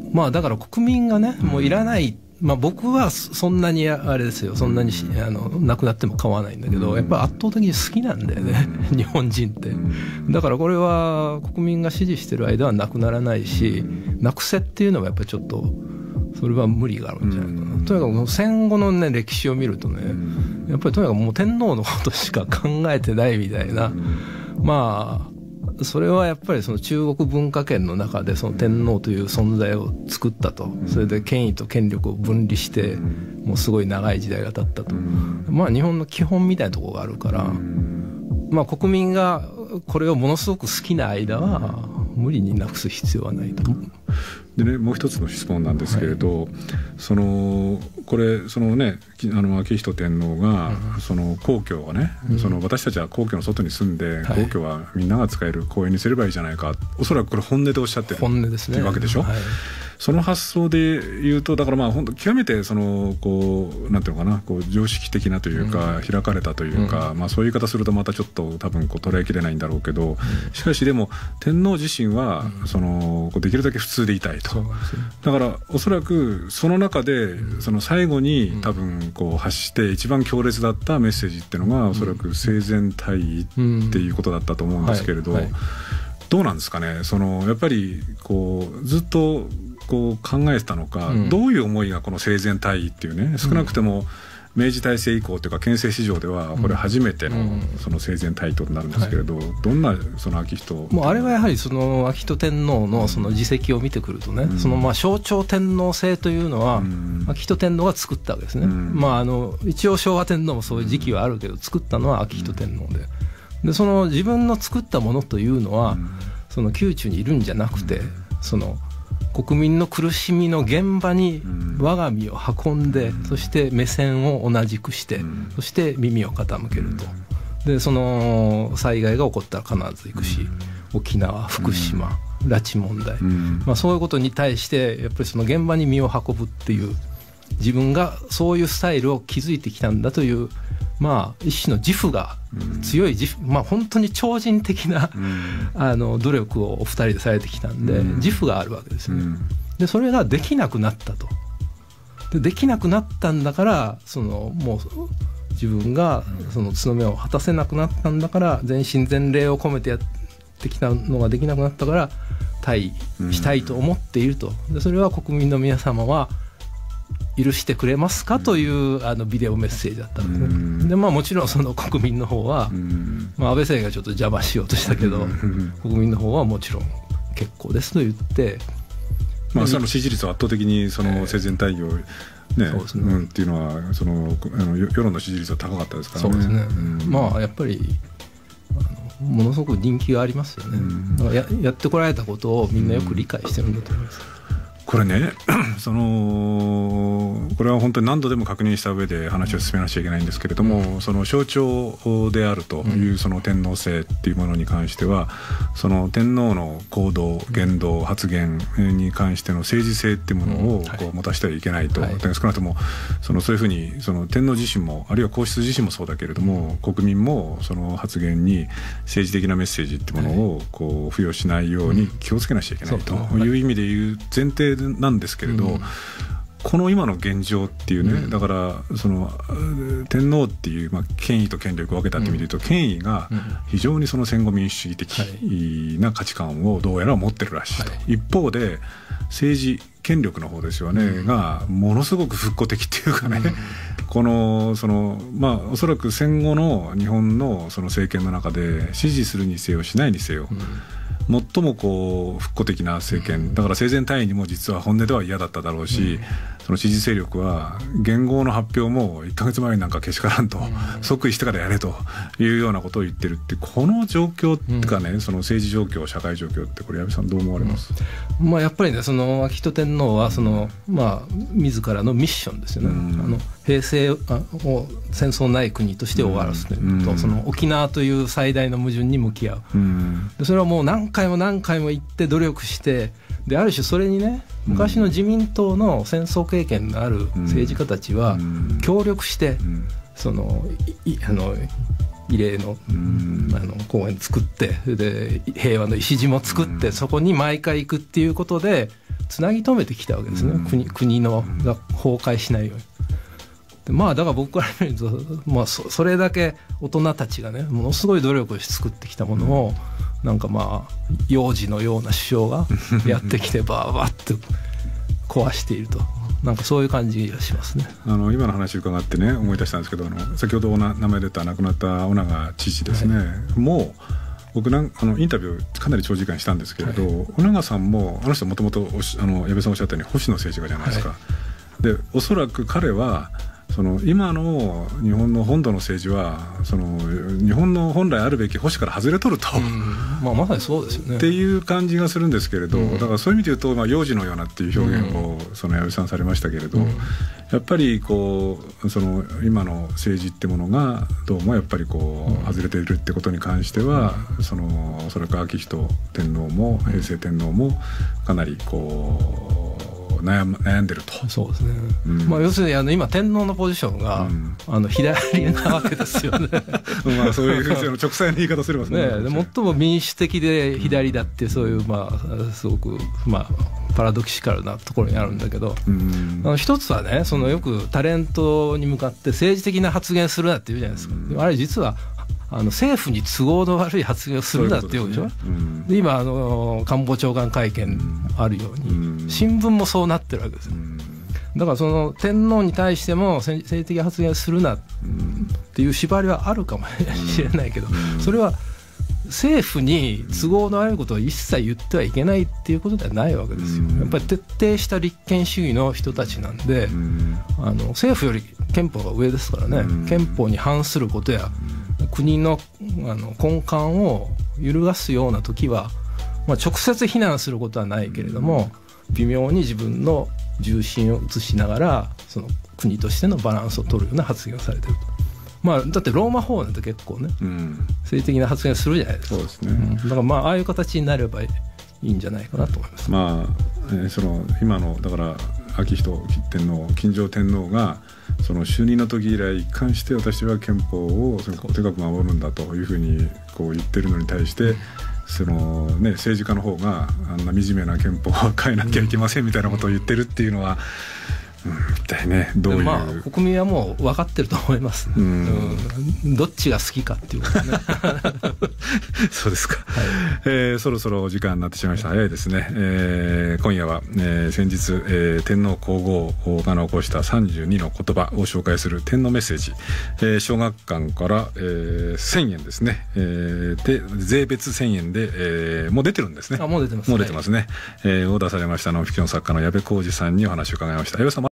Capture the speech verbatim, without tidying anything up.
まあだから国民がねもういらない、まあ、僕はそんなにあれですよ、そんなにあの亡くなっても構わないんだけど、やっぱり圧倒的に好きなんだよね日本人って。だからこれは国民が支持してる間はなくならないし、なくせっていうのはやっぱりちょっとそれは無理があるんじゃないかな。とにかく戦後のね歴史を見るとね、やっぱりとにかくもう天皇のことしか考えてないみたいな、まあそれはやっぱりその中国文化圏の中でその天皇という存在を作ったと、それで権威と権力を分離してもうすごい長い時代が経ったと、まあ日本の基本みたいなところがあるから、まあ国民がこれをものすごく好きな間は無理になくす必要はないと。 でね、もう一つの質問なんですけれど、はい、そのこれそのねあの昭仁天皇が、うん、その皇居をね、うん、その私たちは皇居の外に住んで、はい、皇居はみんなが使える公園にすればいいじゃないか、おそらくこれ本音でおっしゃってる本音ですね、 っていうわけでしょ、はい、その発想で言うと、だからまあ本当極めてそのこうなんていうのかな、こう常識的なというか、うん、開かれたというか、うん、まあそういう言い方するとまたちょっと多分こう捉えきれないんだろうけど、うん、しかしでも天皇自身は、うん、そのこうできるだけ普通でいたいと。だからおそらくその中でその最後に多分こう発して一番強烈だったメッセージっていうのがおそらく生前退位っていうことだったと思うんですけれど、どうなんですかね、そのやっぱりこうずっとこう考えてたのか、どういう思いがこの生前退位っていうね、少なくても明治大政以降というか憲政史上ではこれ初めてのその生前退位となるんですけれど、どんなその昭仁、 もうあれはやはりその昭仁天皇のその実績を見てくるとね、そのまあ象徴天皇制というのは昭仁天皇が作ったわけですね。まああの一応昭和天皇もそういう時期はあるけど、作ったのは昭仁天皇で、でその自分の作ったものというのはその宮中にいるんじゃなくて、その国民の苦しみの現場に我が身を運んで、そして目線を同じくして、そして耳を傾けると。でその災害が起こったら必ず行くし、沖縄、福島、拉致問題、まあ、そういうことに対してやっぱりその現場に身を運ぶっていう、自分がそういうスタイルを築いてきたんだという、まあ、一種の自負が強い自負、まあ、本当に超人的な、うん、あの努力をお二人でされてきたんで、うん、自負があるわけですよね、うん、でそれができなくなったと。でできなくなったんだから、そのもう自分がその務めを果たせなくなったんだから、全身全霊を込めてやってきたのができなくなったから退位したいと思っていると。でそれは国民の皆様は許してくれますかというあのビデオメッセージだったんですね。でまあもちろんその国民の方は、まあ、安倍政権がちょっと邪魔しようとしたけど、国民の方はもちろん結構ですと言って、 まあ、その支持率は圧倒的にその生前退位をね、えーそうですね、うん、っていうのはそのあの世論の支持率は高かったですからね。 そうですね、うん、まあやっぱりあのものすごく人気がありますよね、うん、だから や, やってこられたことをみんなよく理解してるんだと思います、 うん、これねそのこれは本当に何度でも確認した上で話を進めなきゃいけないんですけれども、うん、その象徴であるというその天皇制っていうものに関しては、その天皇の行動言動発言に関しての政治性っていうものをこう持たせてはいけないと、はい、少なくともそのそういうふうにその天皇自身もあるいは皇室自身もそうだけれども、国民もその発言に政治的なメッセージっていうものをこう付与しないように気をつけなきゃいけないという意味でいう前提なんですけれど、うん、この今の現状っていうね、うん、だからその天皇っていう、まあ、権威と権力を分けたって意味で言うと、うん、権威が非常にその戦後民主主義的な価値観をどうやら持ってるらしいと、はい、一方で政治権力の方ですよね、うん、がものすごく復古的っていうかね、うん、このそのまあおそらく戦後の日本のその政権の中で支持するにせよしないにせよ、うん最もこう復古的な政権だから、生前退位にも実は本音では嫌だっただろうし、うん、その支持勢力は元号の発表もいっかげつまえになんかけしからんと、うん、即位してからやれというようなことを言ってるって、この状況っていうかね、うん、その政治状況社会状況ってこれ矢部さんどう思われます？ うんまあ、やっぱりね、その昭仁天皇はその、まあ、自らのミッションですよね、うん、あの平成を戦争ない国として終わらすというのと、うん、その沖縄という最大の矛盾に向き合う、うん、でそれはもう何回も何回も言って努力して、である種それにね、昔の自民党の戦争経験のある政治家たちは協力して、うん、そのいあの慰霊 の,、うん、あの公園作って、で平和の礎も作って、うん、そこに毎回行くっていうことでつなぎ止めてきたわけですね、うん、国, 国のが崩壊しないように。でまあだから僕から見ると、まあ、そ, それだけ大人たちがねものすごい努力をして作ってきたものを、うん、なんかまあ幼児のような首相がやってきてバーバーって壊していると、なんかそういう感じがしますね。 あの今の話伺ってね思い出したんですけど、あの先ほど名前出た亡くなった尾長知事ですね、はい、もう僕なんあのインタビューかなり長時間したんですけれど、はい、尾長さんもあの人もともと矢部さんおっしゃったように保守の政治家じゃないですか、はい、でおそらく彼はその今の日本の本土の政治はその日本の本来あるべき保守から外れとると、うんまあ、まさにそうですよねっていう感じがするんですけれど、うん、だからそういう意味で言うと、まあ、幼児のようなっていう表現を、うん、その矢部さんされましたけれど、うん、やっぱりこうその今の政治ってものがどうもやっぱりこう、うん、外れているってことに関しては、うん、そのそれから昭仁天皇も平成天皇もかなりこう悩, 悩んでると。 そうですね、うんまあ、要するにあの今天皇のポジションが、うん、あの左なわけですよねまあそういう直裁の言い方すればねねで最も民主的で左だってそういう、まあ、すごく、まあ、パラドキシカルなところにあるんだけど、うん、あの一つはねそのよくタレントに向かって政治的な発言するなって言うじゃないですか、うん、あれ実はあの政府に都合の悪い発言をするなっていうでしょ。で、ねうん、で今あの官房長官会見あるように、うん、新聞もそうなってるわけですよ、うん、だからその天皇に対しても政治的発言をするなっていう縛りはあるかもしれないけど、うん、それは政府に都合の悪いことを一切言ってはいけないっていうことではないわけですよ、うん、やっぱり徹底した立憲主義の人たちなんで、うん、あの政府より憲法が上ですからね、うん、憲法に反することや国の、あの根幹を揺るがすような時は、まあ、直接非難することはないけれども、微妙に自分の重心を移しながらその国としてのバランスを取るような発言をされていると。まあ、だってローマ法なんて結構ね、うん、政治的な発言するじゃないですか。 そうですね、 うん、だからまあああいう形になればいいんじゃないかなと思います。 まあ、えー、その今のだから昭仁天皇金城天皇がその就任の時以来一貫して私は憲法をとにかく守るんだというふうにこう言ってるのに対してその、ね、政治家の方があんな惨めな憲法を変えなきゃいけませんみたいなことを言ってるっていうのは、うん、一体ねどういう、 まあ、国民はもう分かってると思います、ね、うん、うん、どっちが好きかっていうことねそうですか、はい、えー、そろそろお時間になってしまいました。早いですね、えー、今夜は、えー、先日、えー、天皇皇后が残したさんじゅうにの言葉を紹介する天皇メッセージ、えー、小学館から、えー、せんえんですね、えー、で税別せんえんで、えー、もう出てるんですね。 あ、もう出てます、 もう出てますね、はい、えー、を出されましたノンフィクション作家の矢部浩二さんにお話を伺いました。矢部さん